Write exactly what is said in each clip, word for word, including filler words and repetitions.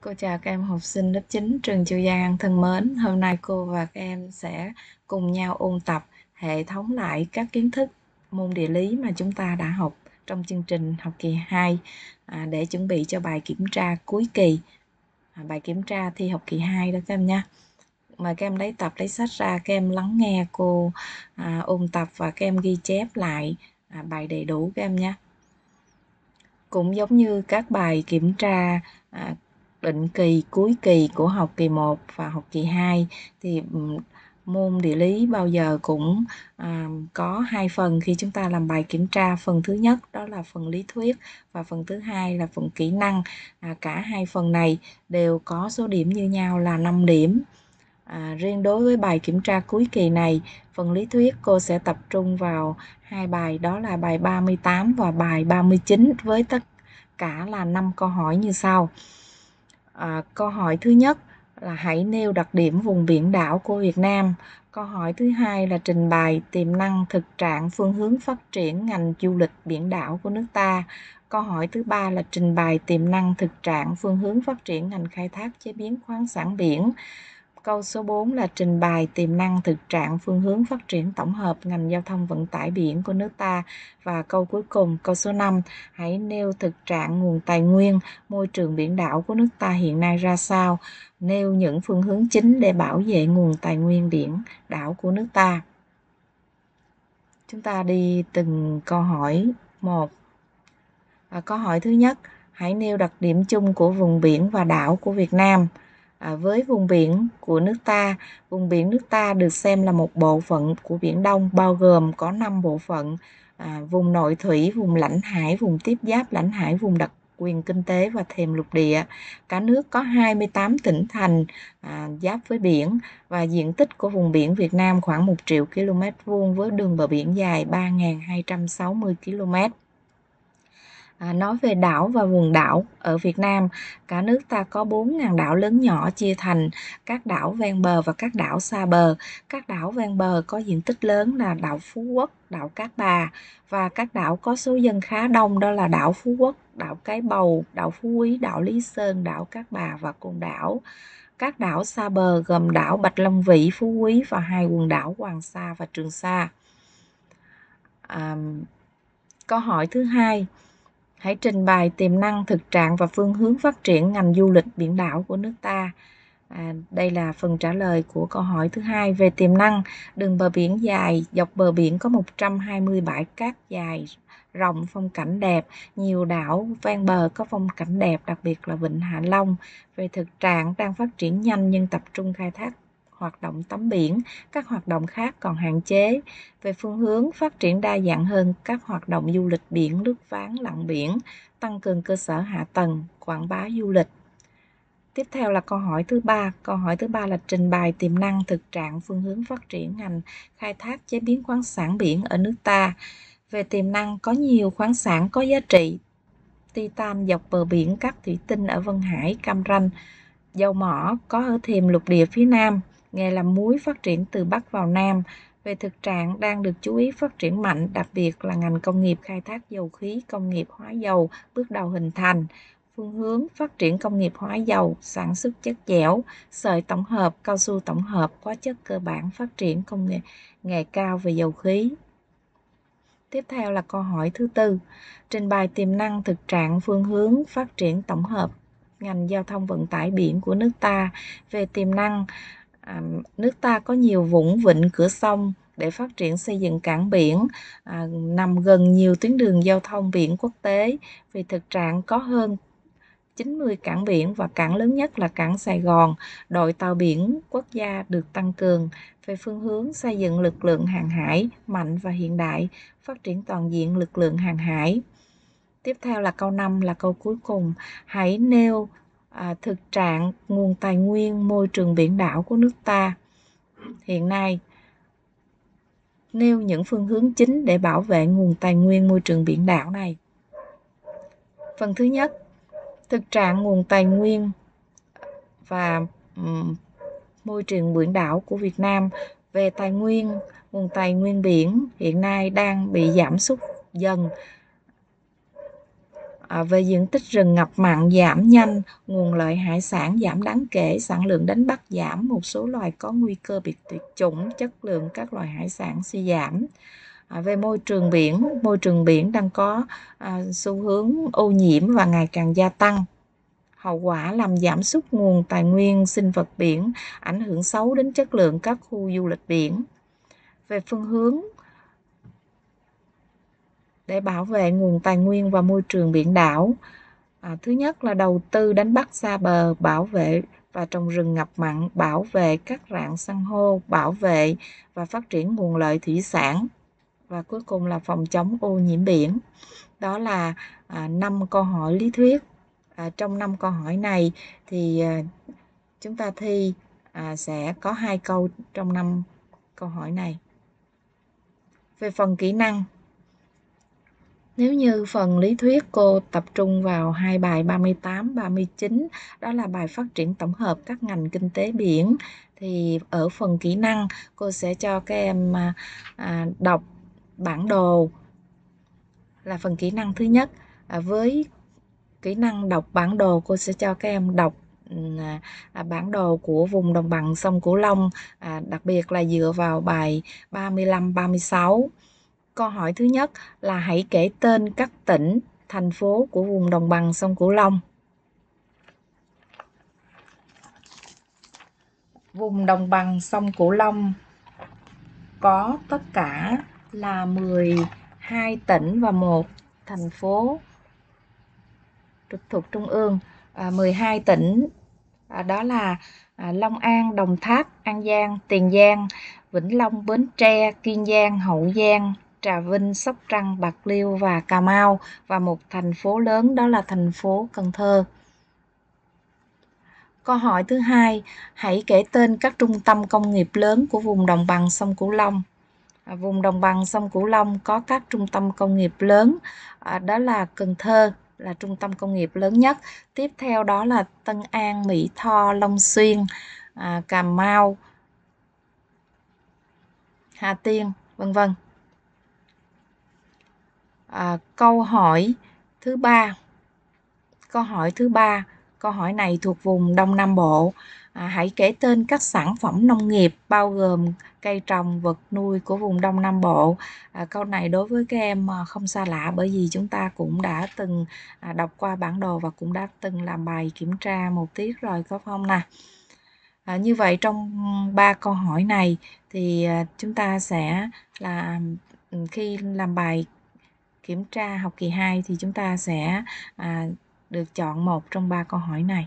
Cô chào các em học sinh lớp chín trường Chu Giang An thân mến. Hôm nay cô và các em sẽ cùng nhau ôn tập hệ thống lại các kiến thức môn địa lý mà chúng ta đã học trong chương trình học kỳ hai à, để chuẩn bị cho bài kiểm tra cuối kỳ, à, bài kiểm tra thi học kỳ hai đó các em nha. Mời các em lấy tập lấy sách ra, các em lắng nghe cô à, ôn tập và các em ghi chép lại à, bài đầy đủ các em nha. Cũng giống như các bài kiểm tra à, định kỳ cuối kỳ của học kỳ một và học kỳ hai thì môn địa lý bao giờ cũng à, có hai phần khi chúng ta làm bài kiểm tra. Phần thứ nhất đó là phần lý thuyết và phần thứ hai là phần kỹ năng. À, cả hai phần này đều có số điểm như nhau là năm điểm. À, riêng đối với bài kiểm tra cuối kỳ này, phần lý thuyết cô sẽ tập trung vào hai bài, đó là bài ba mươi tám và bài ba mươi chín, với tất cả là năm câu hỏi như sau. À, câu hỏi thứ nhất là hãy nêu đặc điểm vùng biển đảo của Việt Nam. Câu hỏi thứ hai là trình bày tiềm năng, thực trạng, phương hướng phát triển ngành du lịch biển đảo của nước ta. Câu hỏi thứ ba là trình bày tiềm năng, thực trạng, phương hướng phát triển ngành khai thác chế biến khoáng sản biển. Câu số bốn là trình bày tiềm năng, thực trạng, phương hướng phát triển tổng hợp ngành giao thông vận tải biển của nước ta. Và câu cuối cùng, câu số năm, hãy nêu thực trạng nguồn tài nguyên, môi trường biển đảo của nước ta hiện nay ra sao, nêu những phương hướng chính để bảo vệ nguồn tài nguyên biển đảo của nước ta. Chúng ta đi từng câu hỏi một. À, câu hỏi thứ nhất, hãy nêu đặc điểm chung của vùng biển và đảo của Việt Nam. À, với vùng biển của nước ta, vùng biển nước ta được xem là một bộ phận của Biển Đông, bao gồm có năm bộ phận: à, vùng nội thủy, vùng lãnh hải, vùng tiếp giáp lãnh hải, vùng đặc quyền kinh tế và thềm lục địa. Cả nước có hai mươi tám tỉnh thành à, giáp với biển, và diện tích của vùng biển Việt Nam khoảng một triệu ki lô mét vuông với đường bờ biển dài ba nghìn hai trăm sáu mươi ki lô mét. À, nói về đảo và vùng đảo ở Việt Nam, cả nước ta có bốn nghìn đảo lớn nhỏ chia thành các đảo ven bờ và các đảo xa bờ. Các đảo ven bờ có diện tích lớn là đảo Phú Quốc, đảo Cát Bà, và các đảo có số dân khá đông đó là đảo Phú Quốc, đảo Cái Bầu, đảo Phú Quý, đảo Lý Sơn, đảo Cát Bà và Côn Đảo. Các đảo xa bờ gồm đảo Bạch Long Vĩ, Phú Quý và hai quần đảo Hoàng Sa và Trường Sa. À, câu hỏi thứ hai, hãy trình bày tiềm năng, thực trạng và phương hướng phát triển ngành du lịch biển đảo của nước ta. À, đây là phần trả lời của câu hỏi thứ hai. Về tiềm năng, đường bờ biển dài, dọc bờ biển có một trăm hai mươi bãi cát dài, rộng, phong cảnh đẹp. Nhiều đảo ven bờ có phong cảnh đẹp, đặc biệt là Vịnh Hạ Long. Về thực trạng, đang phát triển nhanh nhưng tập trung khai thác hoạt động tắm biển, các hoạt động khác còn hạn chế. Về phương hướng, phát triển đa dạng hơn các hoạt động du lịch biển, lướt ván, lặn biển, tăng cường cơ sở hạ tầng, quảng bá du lịch. Tiếp theo là câu hỏi thứ ba. Câu hỏi thứ ba là trình bày tiềm năng, thực trạng, phương hướng phát triển ngành khai thác chế biến khoáng sản biển ở nước ta. Về tiềm năng, có nhiều khoáng sản có giá trị: titan dọc bờ biển, cát thủy tinh ở Vân Hải, Cam Ranh, dầu mỏ có ở thềm lục địa phía Nam, nghề làm muối phát triển từ Bắc vào Nam. Về thực trạng, đang được chú ý phát triển mạnh, đặc biệt là ngành công nghiệp khai thác dầu khí, công nghiệp hóa dầu bước đầu hình thành. Phương hướng, phát triển công nghiệp hóa dầu, sản xuất chất dẻo, sợi tổng hợp, cao su tổng hợp, hóa chất cơ bản, phát triển công nghệ nghề cao về dầu khí. Tiếp theo là câu hỏi thứ tư, trình bày tiềm năng, thực trạng, phương hướng phát triển tổng hợp ngành giao thông vận tải biển của nước ta. Về tiềm năng, à, nước ta có nhiều vũng, vịnh, cửa sông để phát triển xây dựng cảng biển, à, nằm gần nhiều tuyến đường giao thông biển quốc tế. Về thực trạng, có hơn chín mươi cảng biển và cảng lớn nhất là cảng Sài Gòn. Đội tàu biển quốc gia được tăng cường. Về phương hướng, xây dựng lực lượng hàng hải mạnh và hiện đại, phát triển toàn diện lực lượng hàng hải. Tiếp theo là câu năm, là câu cuối cùng. Hãy nêu à, thực trạng nguồn tài nguyên môi trường biển đảo của nước ta hiện nay. Nêu những phương hướng chính để bảo vệ nguồn tài nguyên môi trường biển đảo này. Phần thứ nhất, thực trạng nguồn tài nguyên và um, môi trường biển đảo của Việt Nam. Về tài nguyên, nguồn tài nguyên biển hiện nay đang bị giảm sút dần. À, về diện tích rừng ngập mặn giảm nhanh, nguồn lợi hải sản giảm đáng kể, sản lượng đánh bắt giảm, một số loài có nguy cơ bị tuyệt chủng, chất lượng các loài hải sản suy giảm. À, về môi trường biển, môi trường biển đang có à, xu hướng ô nhiễm và ngày càng gia tăng. Hậu quả làm giảm sút nguồn tài nguyên sinh vật biển, ảnh hưởng xấu đến chất lượng các khu du lịch biển. Về phương hướng để bảo vệ nguồn tài nguyên và môi trường biển đảo, à, thứ nhất là đầu tư đánh bắt xa bờ, bảo vệ và trồng rừng ngập mặn, bảo vệ các rạn san hô, bảo vệ và phát triển nguồn lợi thủy sản, và cuối cùng là phòng chống ô nhiễm biển. Đó là à, năm câu hỏi lý thuyết. À, trong năm câu hỏi này thì à, chúng ta thi à, sẽ có hai câu trong năm câu hỏi này. Về phần kỹ năng, nếu như phần lý thuyết cô tập trung vào hai bài ba mươi tám, ba mươi chín, đó là bài phát triển tổng hợp các ngành kinh tế biển, thì ở phần kỹ năng cô sẽ cho các em à, à, đọc bản đồ là phần kỹ năng thứ nhất. À, với kỹ năng đọc bản đồ, cô sẽ cho các em đọc à, à, bản đồ của vùng đồng bằng sông Cửu Long, à, đặc biệt là dựa vào bài ba mươi lăm, ba mươi sáu. Câu hỏi thứ nhất là hãy kể tên các tỉnh, thành phố của vùng đồng bằng sông Cửu Long. Vùng đồng bằng sông Cửu Long có tất cả là mười hai tỉnh và một thành phố trực thuộc trung ương. À, mười hai tỉnh à, đó là à, Long An, Đồng Tháp, An Giang, Tiền Giang, Vĩnh Long, Bến Tre, Kiên Giang, Hậu Giang, Trà Vinh, Sóc Trăng, Bạc Liêu và Cà Mau, và một thành phố lớn đó là thành phố Cần Thơ. Câu hỏi thứ hai, hãy kể tên các trung tâm công nghiệp lớn của vùng đồng bằng sông Cửu Long. À, vùng đồng bằng sông Cửu Long có các trung tâm công nghiệp lớn, à, đó là Cần Thơ là trung tâm công nghiệp lớn nhất. Tiếp theo đó là Tân An, Mỹ Tho, Long Xuyên, à, Cà Mau, Hà Tiên, vân vân. À, câu hỏi thứ ba. Câu hỏi thứ ba, câu hỏi này thuộc vùng Đông Nam Bộ. À, hãy kể tên các sản phẩm nông nghiệp bao gồm cây trồng, vật nuôi của vùng Đông Nam Bộ. À, câu này đối với các em không xa lạ, bởi vì chúng ta cũng đã từng à, đọc qua bản đồ và cũng đã từng làm bài kiểm tra một tiết rồi, có không nào? À, như vậy trong ba câu hỏi này thì à, chúng ta sẽ là khi làm bài kiểm tra học kỳ hai thì chúng ta sẽ à, được chọn một trong ba câu hỏi này.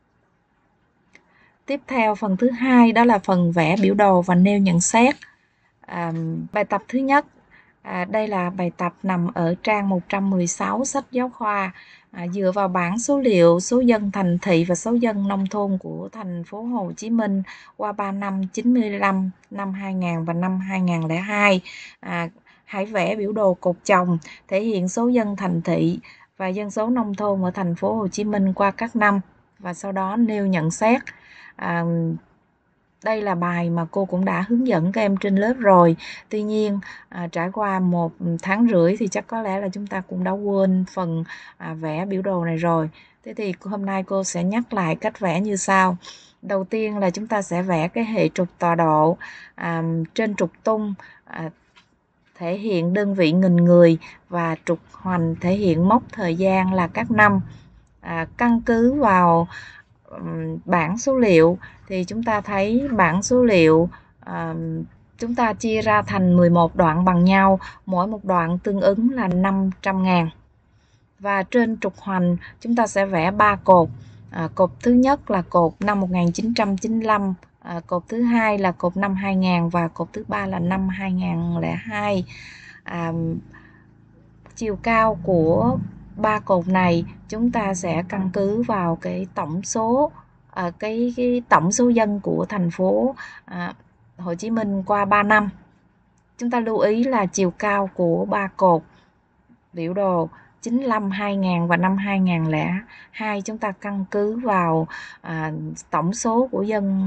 Tiếp theo phần thứ hai đó là phần vẽ biểu đồ và nêu nhận xét. À, bài tập thứ nhất, à, đây là bài tập nằm ở trang một trăm mười sáu sách giáo khoa. À, dựa vào bảng số liệu số dân thành thị và số dân nông thôn của thành phố Hồ Chí Minh qua ba năm chín mươi lăm, năm hai nghìn và năm hai nghìn không trăm lẻ hai. À, hãy vẽ biểu đồ cột chồng thể hiện số dân thành thị và dân số nông thôn ở thành phố Hồ Chí Minh qua các năm, và sau đó nêu nhận xét. À, đây là bài mà cô cũng đã hướng dẫn các em trên lớp rồi. Tuy nhiên à, trải qua một tháng rưỡi thì chắc có lẽ là chúng ta cũng đã quên phần à, vẽ biểu đồ này rồi. Thế thì hôm nay cô sẽ nhắc lại cách vẽ như sau. Đầu tiên là chúng ta sẽ vẽ cái hệ trục tọa độ. À, trên trục tung à, thể hiện đơn vị nghìn người và trục hoành thể hiện mốc thời gian là các năm. À, căn cứ vào um, bảng số liệu thì chúng ta thấy bảng số liệu um, chúng ta chia ra thành mười một đoạn bằng nhau, mỗi một đoạn tương ứng là năm trăm ngàn. Và trên trục hoành chúng ta sẽ vẽ ba cột. À, cột thứ nhất là cột năm một nghìn chín trăm chín mươi lăm, à, cột thứ hai là cột năm hai nghìn và cột thứ ba là năm hai nghìn không trăm lẻ hai. À, chiều cao của ba cột này chúng ta sẽ căn cứ vào cái tổng số à, cái, cái tổng số dân của thành phố à, Hồ Chí Minh qua ba năm. Chúng ta lưu ý là chiều cao của ba cột biểu đồ chín mươi lăm, hai nghìn và năm hai nghìn không trăm lẻ hai chúng ta căn cứ vào à, tổng số của dân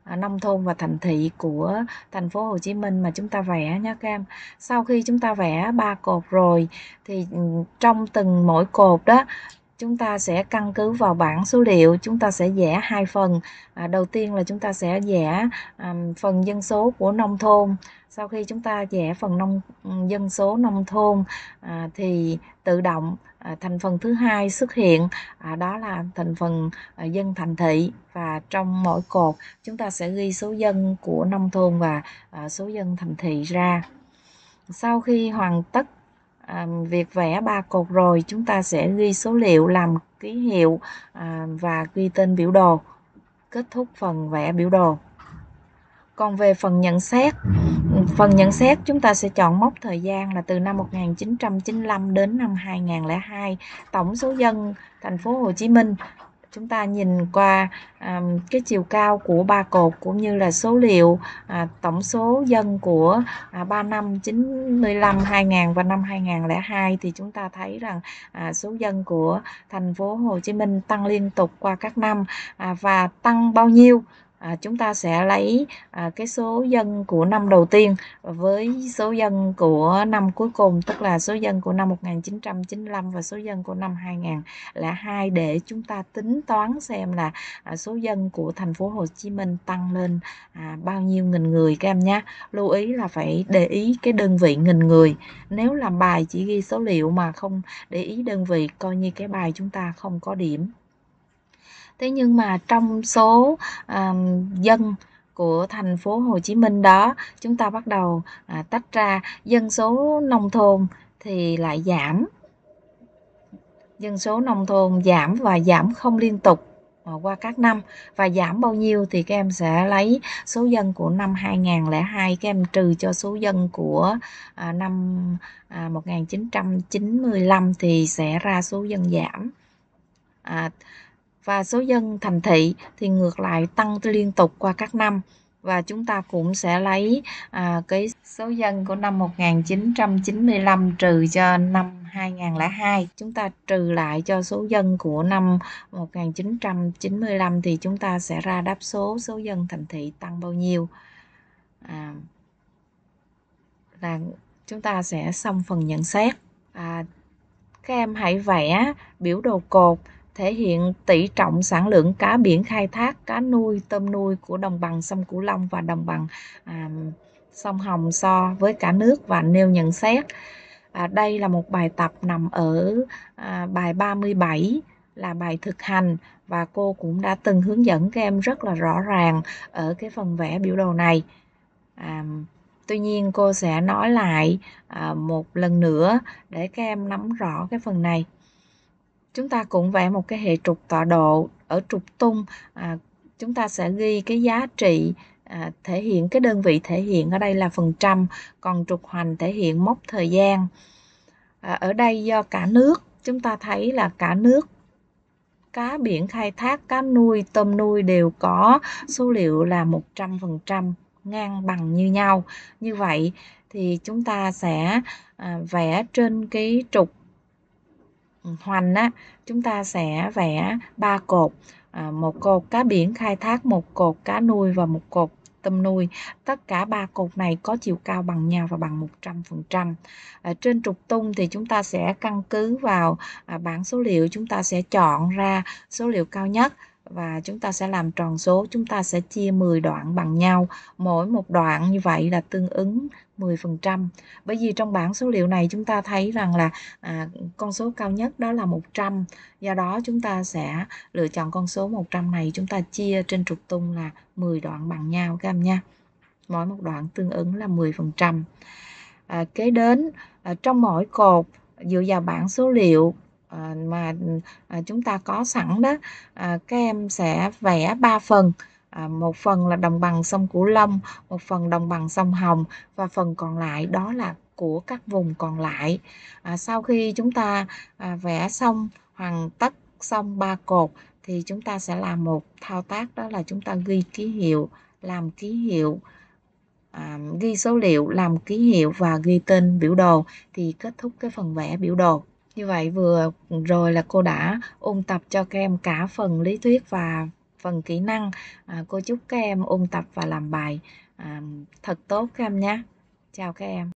à, nông thôn và thành thị của thành phố Hồ Chí Minh mà chúng ta vẽ nhé các em. Sau khi chúng ta vẽ ba cột rồi thì trong từng mỗi cột đó chúng ta sẽ căn cứ vào bảng số liệu, chúng ta sẽ vẽ hai phần. À, đầu tiên là chúng ta sẽ vẽ à, phần dân số của nông thôn. Sau khi chúng ta vẽ phần nông dân số nông thôn à, thì tự động à, thành phần thứ hai xuất hiện, à, đó là thành phần à, dân thành thị, và trong mỗi cột chúng ta sẽ ghi số dân của nông thôn và à, số dân thành thị ra. Sau khi hoàn tất à, việc vẽ ba cột rồi, chúng ta sẽ ghi số liệu, làm ký hiệu à, và ghi tên biểu đồ. Kết thúc phần vẽ biểu đồ. Còn về phần nhận xét, phần nhận xét chúng ta sẽ chọn mốc thời gian là từ năm một nghìn chín trăm chín mươi lăm đến năm hai nghìn không trăm lẻ hai. Tổng số dân thành phố Hồ Chí Minh, chúng ta nhìn qua à, cái chiều cao của ba cột cũng như là số liệu à, tổng số dân của à, ba năm chín mươi lăm, hai nghìn và năm hai nghìn không trăm lẻ hai thì chúng ta thấy rằng à, số dân của thành phố Hồ Chí Minh tăng liên tục qua các năm, à, và tăng bao nhiêu? À, chúng ta sẽ lấy à, cái số dân của năm đầu tiên với số dân của năm cuối cùng, tức là số dân của năm một nghìn chín trăm chín mươi lăm và số dân của năm hai nghìn không trăm lẻ hai, để chúng ta tính toán xem là à, số dân của thành phố Hồ Chí Minh tăng lên à, bao nhiêu nghìn người các em nhé. Lưu ý là phải để ý cái đơn vị nghìn người. Nếu làm bài chỉ ghi số liệu mà không để ý đơn vị, coi như cái bài chúng ta không có điểm. Thế nhưng mà trong số à, dân của thành phố Hồ Chí Minh đó, chúng ta bắt đầu à, tách ra dân số nông thôn thì lại giảm. Dân số nông thôn giảm và giảm không liên tục qua các năm, và giảm bao nhiêu thì các em sẽ lấy số dân của năm hai nghìn không trăm lẻ hai, các em trừ cho số dân của à, năm à, một nghìn chín trăm chín mươi lăm thì sẽ ra số dân giảm. À, và số dân thành thị thì ngược lại tăng liên tục qua các năm, và chúng ta cũng sẽ lấy à, cái số dân của năm một nghìn chín trăm chín mươi lăm trừ cho năm hai nghìn không trăm lẻ hai, chúng ta trừ lại cho số dân của năm một nghìn chín trăm chín mươi lăm thì chúng ta sẽ ra đáp số số dân thành thị tăng bao nhiêu. À, là chúng ta sẽ xong phần nhận xét. À, các em hãy vẽ biểu đồ cột thể hiện tỷ trọng sản lượng cá biển khai thác, cá nuôi, tôm nuôi của đồng bằng sông Cửu Long và đồng bằng à, sông Hồng so với cả nước và nêu nhận xét. À, đây là một bài tập nằm ở à, bài ba mươi bảy, là bài thực hành, và cô cũng đã từng hướng dẫn các em rất là rõ ràng ở cái phần vẽ biểu đồ này. À, tuy nhiên cô sẽ nói lại à, một lần nữa để các em nắm rõ cái phần này. Chúng ta cũng vẽ một cái hệ trục tọa độ. Ở trục tung à, chúng ta sẽ ghi cái giá trị à, thể hiện cái đơn vị thể hiện ở đây là phần trăm, còn trục hoành thể hiện mốc thời gian. À, ở đây do cả nước, chúng ta thấy là cả nước cá biển khai thác, cá nuôi, tôm nuôi đều có số liệu là một trăm phần trăm, ngang bằng như nhau. Như vậy thì chúng ta sẽ à, vẽ trên cái trục hoành á, chúng ta sẽ vẽ ba cột, à, một cột cá biển khai thác, một cột cá nuôi và một cột tôm nuôi. Tất cả ba cột này có chiều cao bằng nhau và bằng một trăm phần trăm. À, trên trục tung thì chúng ta sẽ căn cứ vào à, bảng số liệu, chúng ta sẽ chọn ra số liệu cao nhất và chúng ta sẽ làm tròn số, chúng ta sẽ chia mười đoạn bằng nhau. Mỗi một đoạn như vậy là tương ứng mười phần trăm. Bởi vì trong bảng số liệu này chúng ta thấy rằng là à, con số cao nhất đó là một trăm. Do đó chúng ta sẽ lựa chọn con số một trăm này, chúng ta chia trên trục tung là mười đoạn bằng nhau các em nha. Mỗi một đoạn tương ứng là mười phần trăm. À, kế đến à, trong mỗi cột dựa vào bảng số liệu à, mà à, chúng ta có sẵn đó, à, các em sẽ vẽ ba phần. À, một phần là đồng bằng sông Cửu Long, một phần đồng bằng sông Hồng, và phần còn lại đó là của các vùng còn lại. À, sau khi chúng ta à, vẽ xong, hoàn tất xong ba cột thì chúng ta sẽ làm một thao tác, đó là chúng ta ghi ký hiệu, làm ký hiệu, à, ghi số liệu, làm ký hiệu và ghi tên biểu đồ thì kết thúc cái phần vẽ biểu đồ. Như vậy vừa rồi là cô đã ôn tập cho các em cả phần lý thuyết và phần kỹ năng. À, cô chúc các em ôn tập và làm bài à, thật tốt các em nhé. Chào các em.